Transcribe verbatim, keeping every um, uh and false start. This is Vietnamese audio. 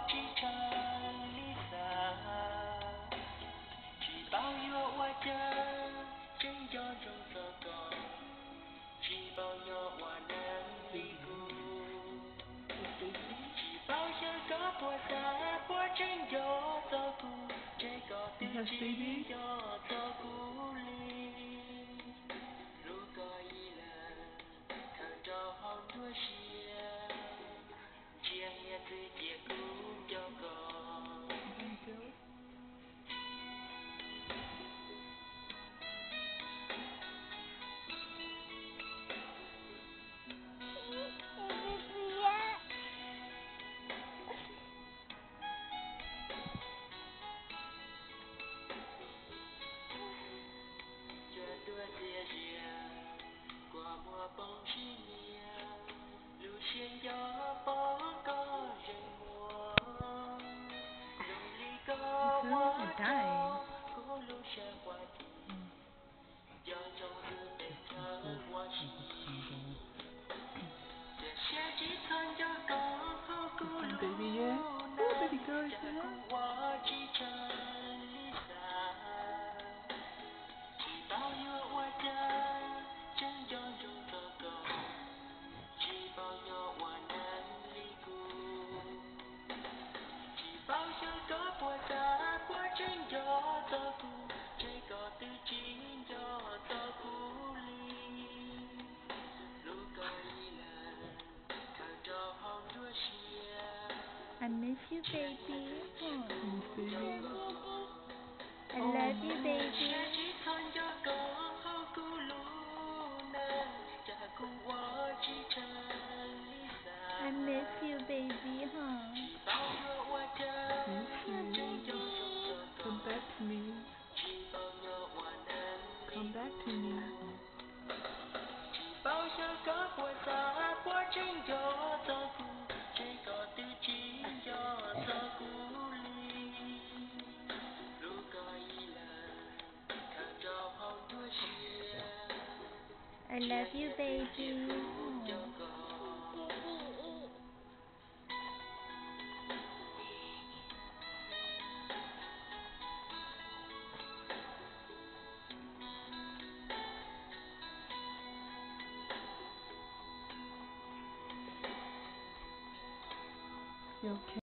chỉ tràn ly xa chỉ bao nhiêu hoa chân trên gió rồng gió cỏ chỉ bao nhiêu hoa nắng ly cu chỉ bao nhiêu có bùa xa bùa trên gió gió cu trên cỏ từ chỉ gió gió cu ly lu coi là thằng trò hòn đua chia chia nghe tươi chia cú cho con đua chia chia qua mùa bóng chi nia lưu xiên gió bó có rừng mùa lưu ly có hoa có cố lưu xe qua thì gió trong đưa bên thơ hoa chi để xe chỉ thân cho có khó cố lưu nà chả cùng hoa chi chân lý xa chỉ bao nhiêu hoa chân chân gió rung gió cỏ chỉ bao nhiêu hoa nắng ly cu chỉ bao nhiêu có bùa xa bùa trên gió gió cu trên cỏ từ chín gió gió cu ly lu coi là thằng trò hòn đua chia I miss you, baby. I love you, baby. I miss you, baby, huh? Come back to me. Come back to me. Bao giờ có bùa xa bùa trên gió gió cu trên cỏ từ chín gió gió cu ly lu coi là thằng trò hòn đua chia I love you, baby. You okay?